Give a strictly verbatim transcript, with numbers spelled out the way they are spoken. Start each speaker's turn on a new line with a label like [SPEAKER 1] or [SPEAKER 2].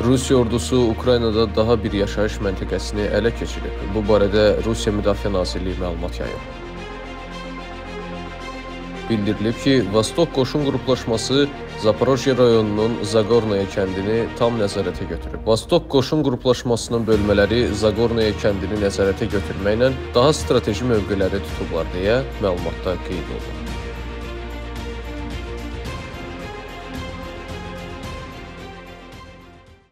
[SPEAKER 1] Rusiya ordusu Ukraynada daha bir yaşayış məntəqəsini ələ keçirib. Bu barədə Rusiya Müdafiə Nazirliyi məlumat yayıb. Bildirilib ki, Vostok qoşun qruplaşması Zaporojye rayonunun Zagornaya kəndini tam nəzarətə götürüb. Vostok qoşun qruplaşmasının bölmələri Zagornaya kəndini nəzarətə götürməklə daha strateji mövqeləri tutublar deyə məlumatda qeyd olunub.